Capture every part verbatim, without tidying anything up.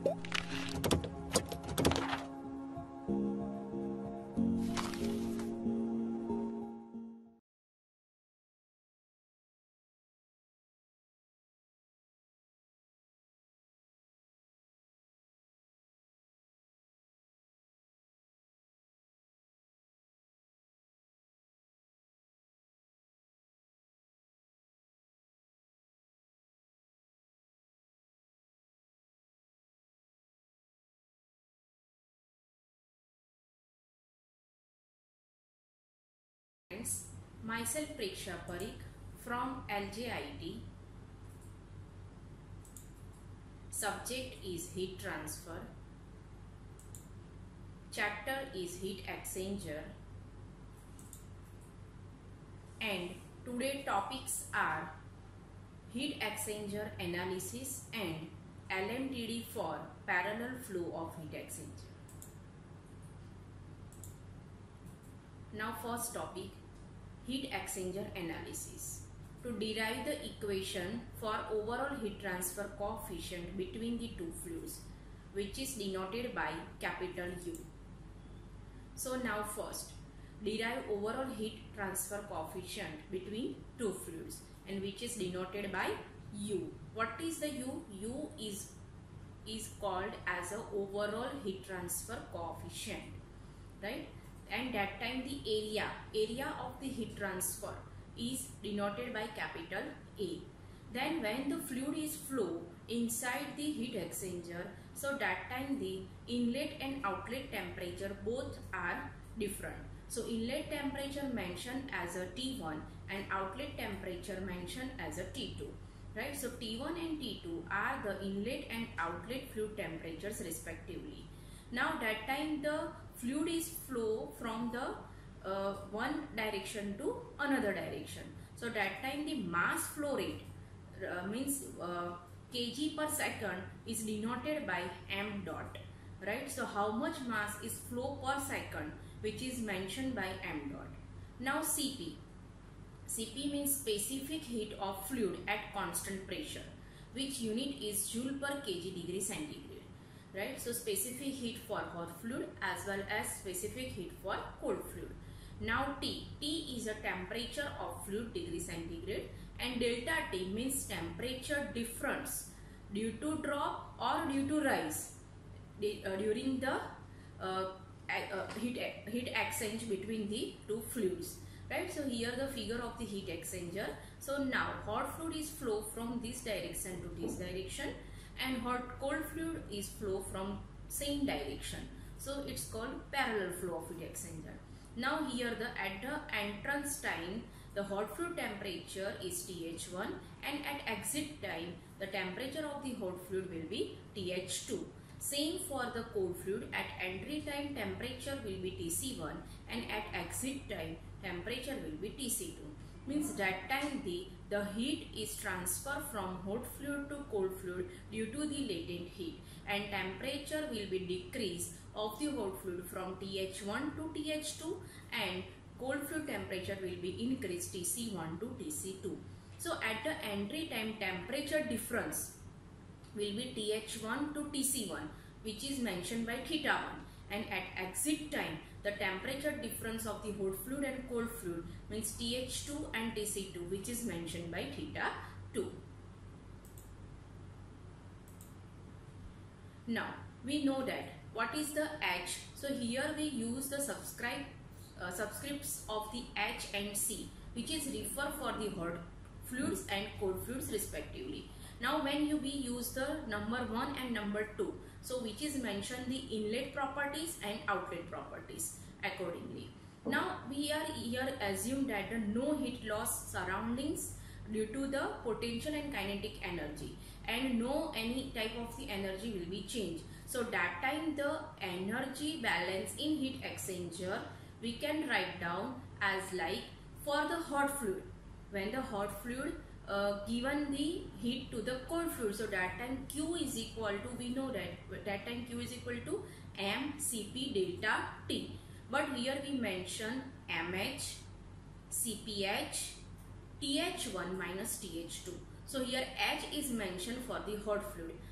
Friends, myself Preksha Parikh from L J I T. Subject is heat transfer. Chapter is heat exchanger. And today topics are heat exchanger analysis and L M T D for parallel flow of heat exchanger. Now first topic, heat exchanger analysis. To derive the equation for overall heat transfer coefficient between the two fluids, which is denoted by capital U. So now first, derive overall heat transfer coefficient between two fluids and which is denoted by U. What is the U? U is, is called as a overall heat transfer coefficient, right? And that time the area, area of the heat transfer is denoted by capital A. Then when the fluid is flow inside the heat exchanger, so that time the inlet and outlet temperature both are different. So inlet temperature mentioned as a T one and outlet temperature mentioned as a T two. Right? So T one and T two are the inlet and outlet fluid temperatures respectively. Now that time the fluid is flow from the uh, one direction to another direction. So that time the mass flow rate uh, means uh, kg per second is denoted by m dot, right? So how much mass is flow per second, which is mentioned by m dot. Now C P. C P means specific heat of fluid at constant pressure, which unit is joule per kg degree centigrade. Right, so specific heat for hot fluid as well as specific heat for cold fluid. Now T, T is a temperature of fluid degree centigrade, and delta T means temperature difference due to drop or due to rise uh, during the uh, uh, heat, heat exchange between the two fluids. Right, so here the figure of the heat exchanger. So now hot fluid is flow from this direction to this direction, and hot cold fluid is flow from same direction. So it's called parallel flow of heat exchanger. Now here the at the entrance time the hot fluid temperature is T H one, and at exit time the temperature of the hot fluid will be T H two. Same for the cold fluid, at entry time temperature will be T C one and at exit time temperature will be T C two. Means that time the, the heat is transferred from hot fluid to cold fluid due to the latent heat, and temperature will be decreased of the hot fluid from T H one to T H two, and cold fluid temperature will be increased T C one to T C two. So at the entry time temperature difference will be T H one to T C one, which is mentioned by theta one, and at exit time the temperature difference of the hot fluid and cold fluid means T H two and T C two, which is mentioned by theta two. Now we know that what is the H. So here we use the subscribe uh, subscripts of the H and C, which is refer for the hot fluids and cold fluids respectively. Now when you we use the number one and number two, so which is mentioned the inlet properties and outlet properties accordingly. Now we are here assume that the no heat loss surroundings due to the potential and kinetic energy, and no any type of the energy will be changed. So that time the energy balance in heat exchanger we can write down as like for the hot fluid, when the hot fluid uh, given the heat to the cold fluid, so that time Q is equal to, we know that that time Q is equal to M C P delta T, but here we mention M H, C P H, T H one minus T H two. So here H is mentioned for the hot fluid,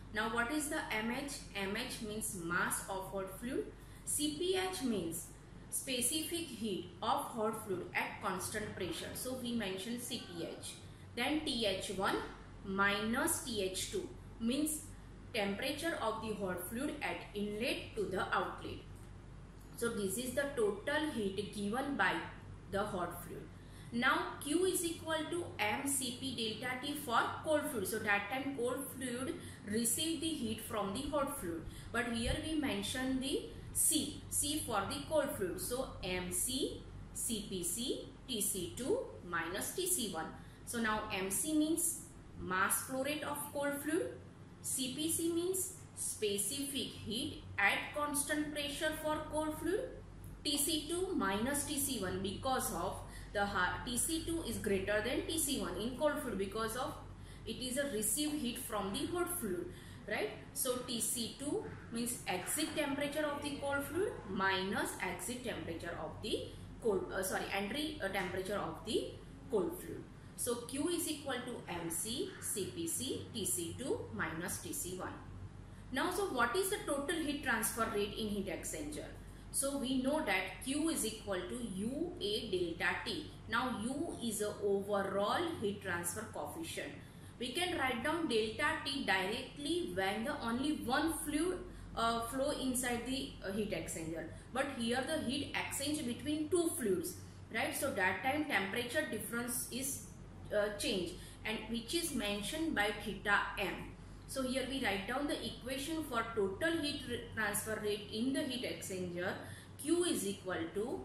Now what is the M H? M H means mass of hot fluid. C P H means specific heat of hot fluid at constant pressure. So we mentioned C P H. Then T H one minus T H two means temperature of the hot fluid at inlet to the outlet. So this is the total heat given by the hot fluid. Now Q is equal to M C P delta T for cold fluid. So that time cold fluid receive the heat from the hot fluid. But here we mention the C. C for the cold fluid. So M C, C P C, T C two minus T C one. So now M C means mass flow rate of cold fluid. C P C means specific heat at constant pressure for cold fluid. T C two minus T C one because of the T C two is greater than T C one in cold fluid because of it is a received heat from the hot fluid, right? So T C two means exit temperature of the cold fluid minus exit temperature of the cold uh, sorry entry uh, temperature of the cold fluid. So Q is equal to M C, C P C, T C two minus T C one. Now, so what is the total heat transfer rate in heat exchanger? So we know that Q is equal to U A delta T. Now U is the overall heat transfer coefficient. We can write down delta T directly when the only one fluid uh, flow inside the uh, heat exchanger. But here the heat exchange between two fluids, right? So that time temperature difference is uh, changed, and which is mentioned by theta M. So here we write down the equation for total heat transfer rate in the heat exchanger. Q is equal to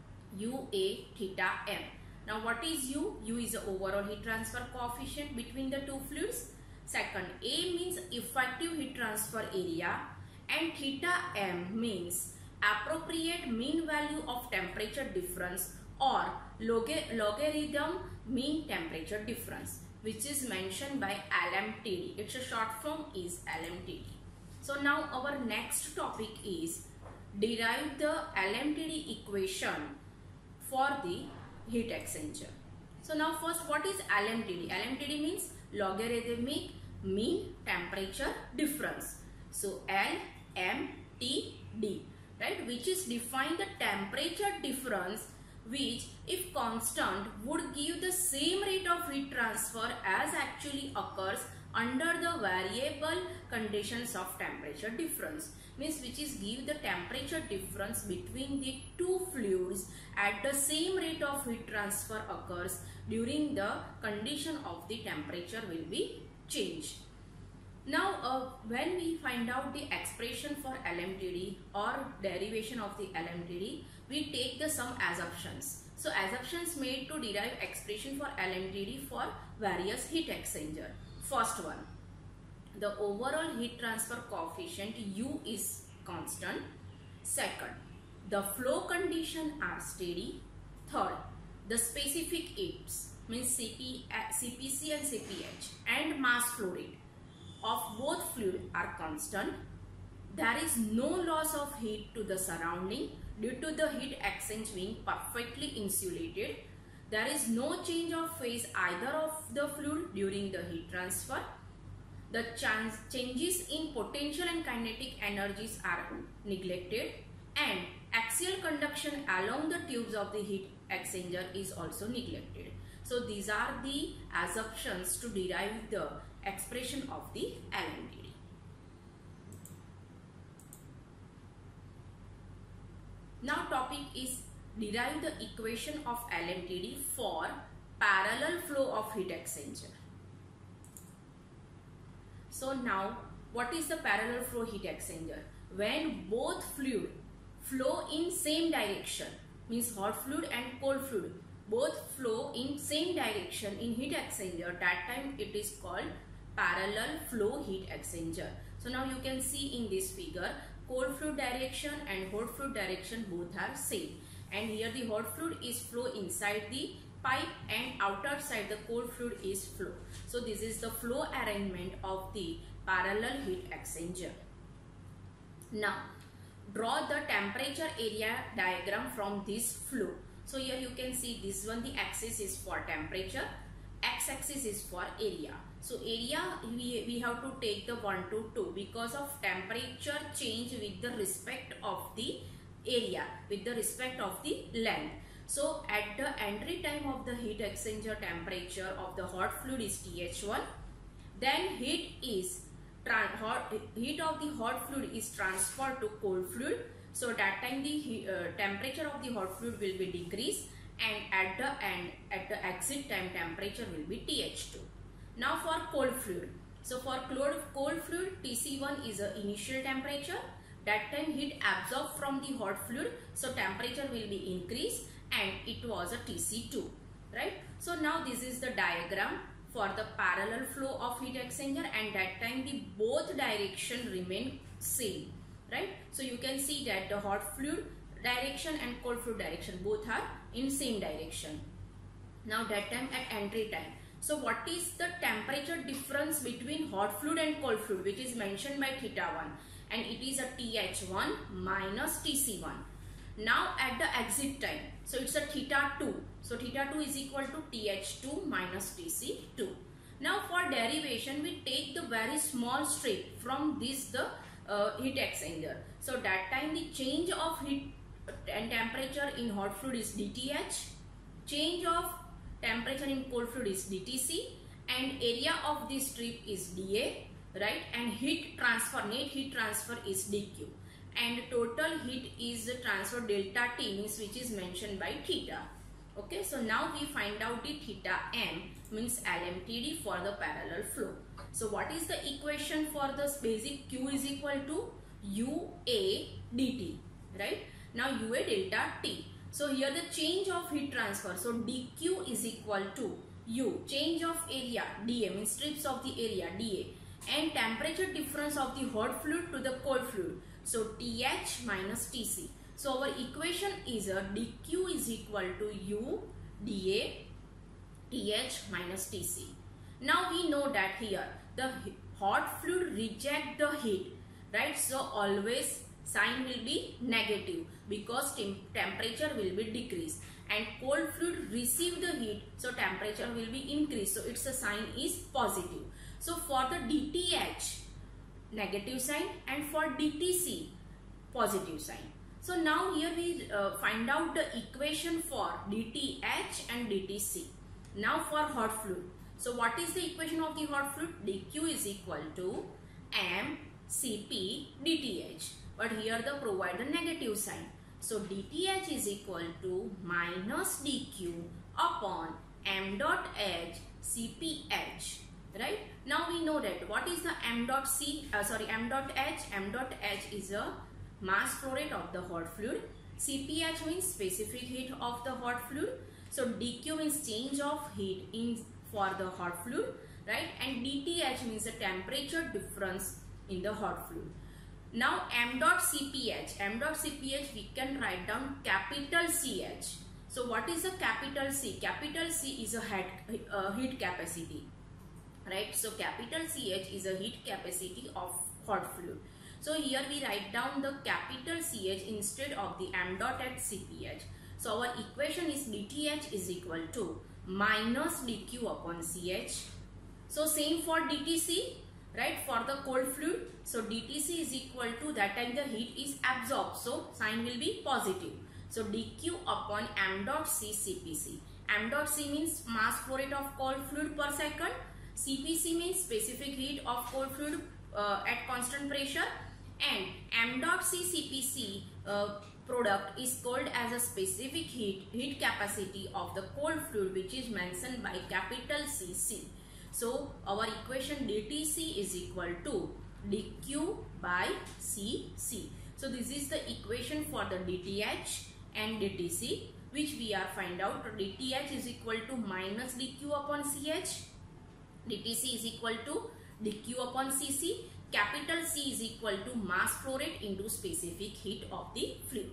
U A theta M. Now what is U? U is the overall heat transfer coefficient between the two fluids. Second, A means effective heat transfer area, and theta M means appropriate mean value of temperature difference or log logarithm mean temperature difference, which is mentioned by L M T D. Its a short form is L M T D. So now our next topic is derive the L M T D equation for the heat exchanger. So now first, what is L M T D? L M T D means logarithmic mean temperature difference. So L M T D, right, which is define the temperature difference which if constant would give the same rate of heat transfer as actually occurs under the variable conditions of temperature difference. Means which is give the temperature difference between the two fluids at the same rate of heat transfer occurs during the condition of the temperature will be changed. Now uh, when we find out the expression for L M T D or derivation of the L M T D, we take the some assumptions. So assumptions made to derive expression for L M T D for various heat exchanger. First one, the overall heat transfer coefficient U is constant. Second, the flow condition are steady. Third, the specific heats means C P, C P C and C P H and mass flow rate of both fluid are constant. There is no loss of heat to the surrounding due to the heat exchange being perfectly insulated. There is no change of phase either of the fluid during the heat transfer. The chance changes in potential and kinetic energies are neglected, and axial conduction along the tubes of the heat exchanger is also neglected. So these are the assumptions to derive the expression of the L M T D. Now topic is derive the equation of L M T D for parallel flow of heat exchanger. So now what is the parallel flow heat exchanger? When both fluid flow in same direction, means hot fluid and cold fluid both flow in same direction in heat exchanger, that time it is called parallel flow heat exchanger. So now you can see in this figure, cold fluid direction and hot fluid direction both are same, and here the hot fluid is flow inside the pipe and outer side the cold fluid is flow. So this is the flow arrangement of the parallel heat exchanger. Now draw the temperature area diagram from this flow. So here you can see this one, the axis is for temperature, x axis is for area. So area we, we have to take the one to two because of temperature change with the respect of the area, with the respect of the length. So at the entry time of the heat exchanger, temperature of the hot fluid is T H one. Then heat is hot, heat of the hot fluid is transferred to cold fluid. So that time the uh, temperature of the hot fluid will be decreased, and at the end, at the exit time, temperature will be T H two. Now for cold fluid. So for cold, cold fluid, T C one is the initial temperature. That time heat absorbed from the hot fluid, so temperature will be increased, and it was a T C two, right? So now this is the diagram for the parallel flow of heat exchanger, and that time the both direction remain same, right? So you can see that the hot fluid direction and cold fluid direction both are in same direction. Now that time at entry time. So what is the temperature difference between hot fluid and cold fluid, which is mentioned by theta one, and it is a T H one minus T C one. Now at the exit time, so it's a theta two. So theta two is equal to T H two minus T C two. Now for derivation, we take the very small strip from this the uh, heat exchanger. So that time the change of heat and temperature in hot fluid is D T H, change of temperature in cold fluid is D T C, and area of this strip is D A, right? And heat transfer, net heat transfer is D Q, and total heat is transfer delta T, means which is mentioned by theta. Okay, so now we find out the theta M, means L M T D for the parallel flow. So what is the equation for this basic Q is equal to U A dt, right? Now U A delta T. So here the change of heat transfer, so dQ is equal to U, change of area D A, means strips of the area D A, and temperature difference of the hot fluid to the cold fluid, so T H minus T C. So our equation is a dQ is equal to U D A T H minus T C. Now we know that here the hot fluid reject the heat, right? So always sign will be negative because tem temperature will be decreased, and cold fluid receive the heat, so temperature will be increased, so its a sign is positive. So for the D T H, negative sign, and for D T C, positive sign. So now here we uh, find out the equation for D T H and D T C. Now for hot fluid. So what is the equation of the hot fluid? dQ is equal to M C P D T H. But here the provide the negative sign. So D T H is equal to minus dQ upon M dot H C P H. Right? Now we know that what is the M dot C, uh, sorry, M dot H. M dot H is a mass flow rate of the hot fluid. C P H means specific heat of the hot fluid. So dQ means change of heat in for the hot fluid, right? And D T H means the temperature difference in the hot fluid. Now M dot C P H, M dot C P H we can write down capital C H. So what is the capital C? Capital C is a heat, uh, heat capacity, right? So capital C H is a heat capacity of hot fluid. So here we write down the capital C H instead of the M dot at C P H. So our equation is D T H is equal to minus dQ upon C H. So same for D T C, right? For the cold fluid, so D T C is equal to, that time the heat is absorbed, so sign will be positive. So dQ upon M dot C C P C. M dot C means mass flow rate of cold fluid per second. C P C means specific heat of cold fluid uh, at constant pressure. And M dot C C P C uh, product is called as a specific heat, heat capacity of the cold fluid, which is mentioned by capital C C. So our equation D T C is equal to dQ by C C. So this is the equation for the D T H and D T C, which we are find out. D T H is equal to minus dQ upon C H. D T C is equal to dQ upon C C. Capital C is equal to mass flow rate into specific heat of the fluid.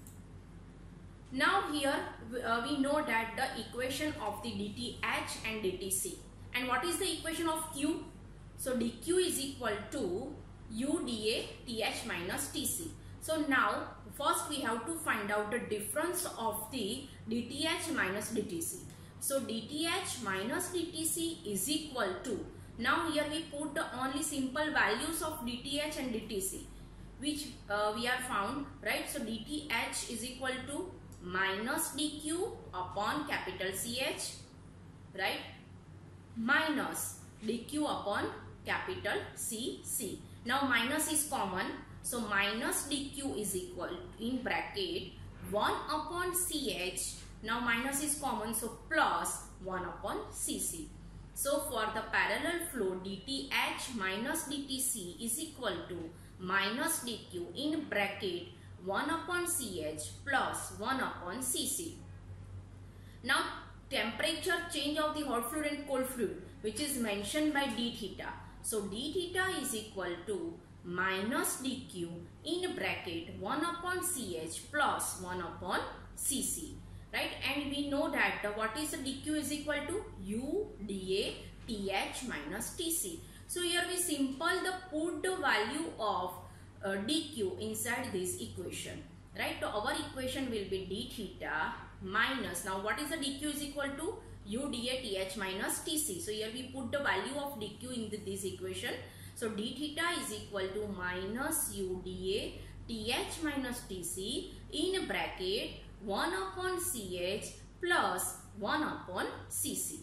Now here uh, we know that the equation of the D T H and D T C. And what is the equation of Q? So dQ is equal to U D A T H minus T C. So now first we have to find out the difference of the D T H minus D T C. So D T H minus D T C is equal to Now here we put the only simple values of D T H and D T C, which uh, we are found, right? So D T H is equal to minus D Q upon capital C H, right? Minus D Q upon capital C C. Now minus is common, so minus D Q is equal in bracket one upon C H. Now minus is common, so plus one upon C C. So for the parallel flow, D T H minus D T C is equal to minus D Q in bracket one upon C H plus one upon C C. Now temperature change of the hot fluid and cold fluid, which is mentioned by d theta. So d theta is equal to minus dq in bracket one upon ch plus one upon cc, right? And we know that the, what is the dq is equal to u dA th minus tc. So here we simple the put the value of uh, dq inside this equation, right? So our equation will be d theta minus, now what is the dq is equal to u dA th minus tc. So here we put the value of dq in the, this equation. So d theta is equal to minus u dA th minus tc in bracket one upon ch plus one upon cc.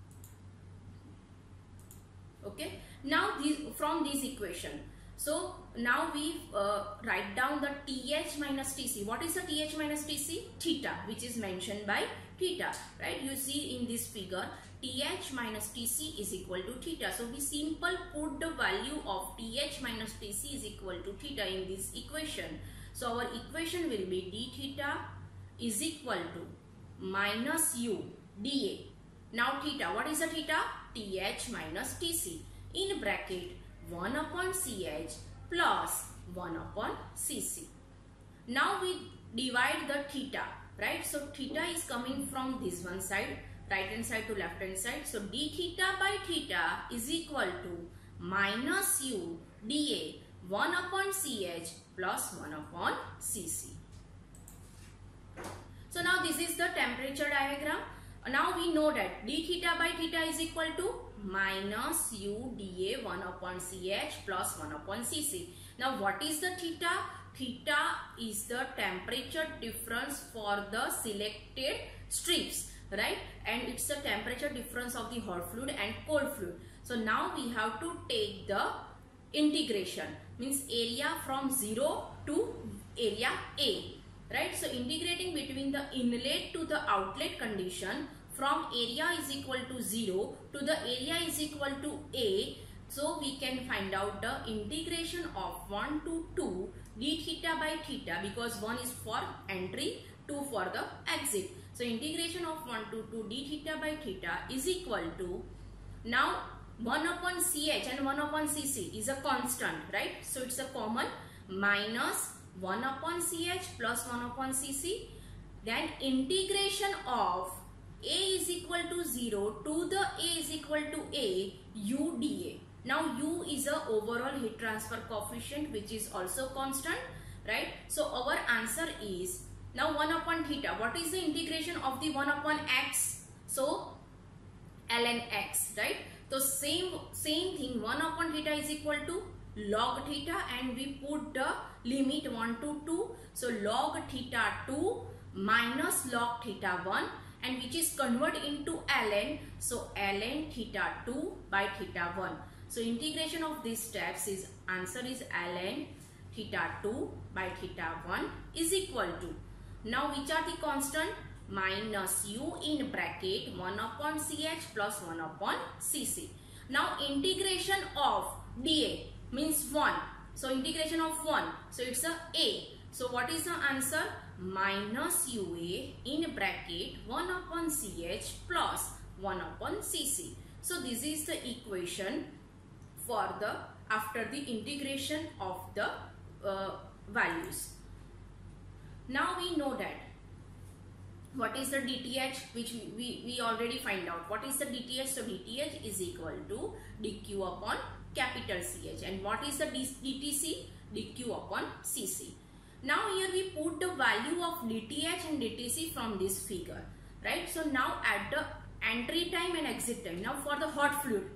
Okay, now this, from this equation, so now we uh, write down the th minus tc. What is the th minus tc? Theta, which is mentioned by theta, right? You see in this figure, th minus tc is equal to theta. So we simple put the value of th minus tc is equal to theta in this equation. So our equation will be d theta is equal to minus u dA. Now theta, what is the theta? Th minus tc in bracket one upon ch plus one upon cc. Now we divide the theta, right? So theta is coming from this one side, right hand side to left hand side. So d theta by theta is equal to minus u dA one upon ch plus one upon cc. So now this is the temperature diagram. Now we know that d theta by theta is equal to minus u dA one upon ch plus one upon cc. Now what is the theta? Theta is the temperature difference for the selected strips, right? And it's the temperature difference of the hot fluid and cold fluid. So now we have to take the integration, means area from zero to area A, right? So integrating between the inlet to the outlet condition from area is equal to zero to the area is equal to A. So we can find out the integration of one to two d theta by theta, because one is for entry, two for the exit. So integration of one to two d theta by theta is equal to, now one upon ch and one upon cc is a constant, right? So it's a common, minus one upon ch plus one upon cc. Then integration of A is equal to zero to the A is equal to A u dA. Now u is a overall heat transfer coefficient, which is also constant, right? So our answer is, now one upon theta. What is the integration of the one upon x? So ln x, right? So same same thing, one upon theta is equal to log theta, and we put the limit one to two. So log theta two minus log theta one, and which is converted into ln. So ln theta two by theta one. So integration of these steps is, answer is ln theta two by theta one is equal to, now which are the constant? Minus u in bracket one upon ch plus one upon cc. Now integration of dA means one. So integration of one. So it's a A. So what is the answer? Minus ua in bracket one upon ch plus one upon cc. So this is the equation for the after the integration of the uh, values. Now we know that what is the D T H, which we, we, we already find out. What is the D T H? So D T H is equal to dq upon capital C H. And what is the D T C? dq upon cc. Now here we put the value of D T H and D T C from this figure, right? So now at the entry time and exit time, now for the hot fluid,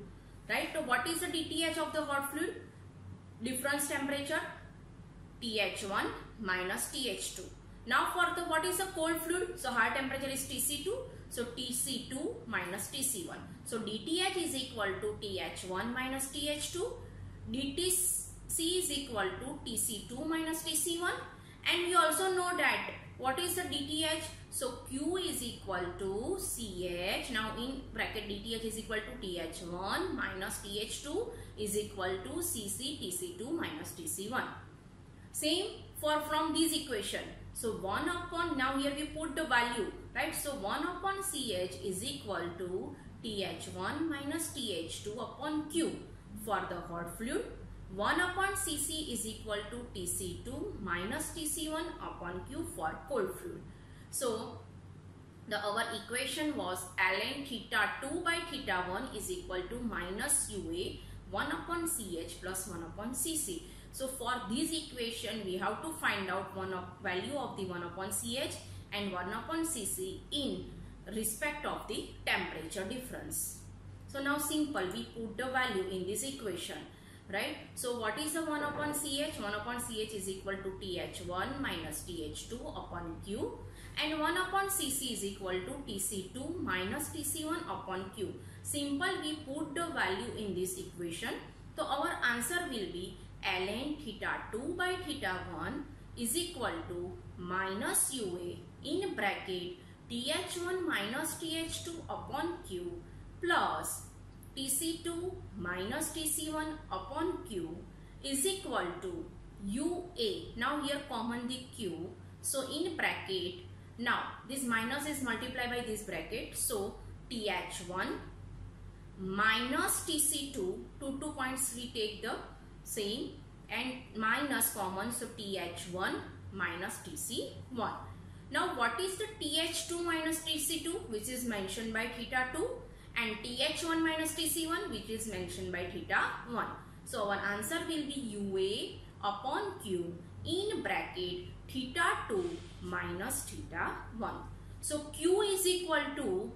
right? So what is the D T H of the hot fluid? Difference temperature T H one minus T H two. Now for the what is the cold fluid? So high temperature is T C two. So T C two minus T C one. So D T H is equal to T H one minus T H two. D T C is equal to T C two minus T C one. And we also know that what is the D T H? So Q is equal to C H. Now in bracket D T H is equal to T H one minus T H two is equal to C C T C two minus T C one. Same for from this equation. So one upon, now here we put the value, right? So one upon C H is equal to T H one minus T H two upon Q for the hot fluid. one upon C C is equal to T C two minus T C one upon Q for cold fluid. So the our equation was ln theta two by theta one is equal to minus U A one upon C H plus one upon C C. So for this equation we have to find out one of value of the one upon C H and one upon C C in respect of the temperature difference. So now simple, we put the value in this equation, right? So what is the one upon C H? one upon C H is equal to T H one minus T H two upon Q, and one upon C C is equal to T C two minus T C one upon Q. Simple, we put the value in this equation. So our answer will be ln theta two by theta one is equal to minus U A in bracket T H one minus T H two upon Q plus T C two minus T C one upon Q is equal to U A. Now here common the Q. So in bracket, now this minus is multiplied by this bracket. So T H one minus T C two, two two points we take the same, and minus common, so T H one minus T C one. Now what is the T H two minus T C two, which is mentioned by theta two, and T H one minus T C one, which is mentioned by theta one. So our answer will be U A upon Q in bracket theta two minus theta one. So Q is equal to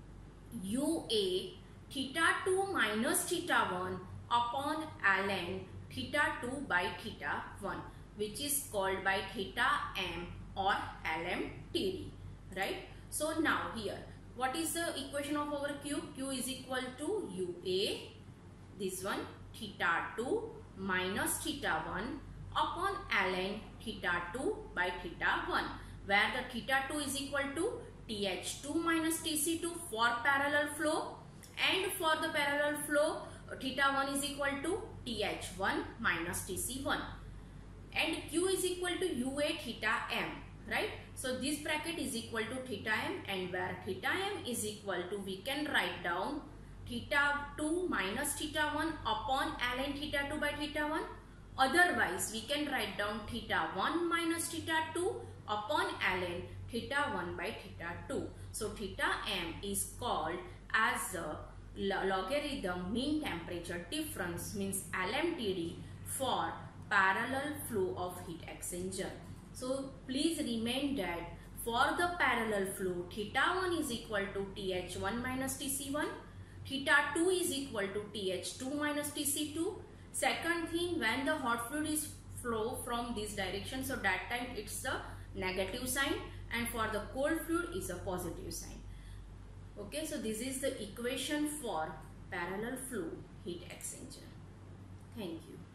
U A theta two minus theta one upon ln theta two by theta one, which is called by theta m or L M T D, right? So now here, what is the equation of our Q? Q is equal to U A, this one, theta two minus theta one upon ln theta two by theta one, where the theta two is equal to T H two minus T C two for parallel flow, and for the parallel flow theta one is equal to T H one minus T C one, and Q is equal to U A theta m, right? So this bracket is equal to theta m, and where theta m is equal to, we can write down theta two minus theta one upon ln theta two by theta one. Otherwise we can write down theta one minus theta two upon ln theta one by theta two. So theta m is called as the logarithm mean temperature difference, means L M T D, for parallel flow of heat exchanger. So please remember that for the parallel flow, theta one is equal to T H one minus T C one, theta two is equal to T H two minus T C two. Second thing, when the hot fluid is flow from this direction, so that time it's the negative sign, and for the cold fluid is a positive sign. Okay, so this is the equation for parallel flow heat exchanger. Thank you.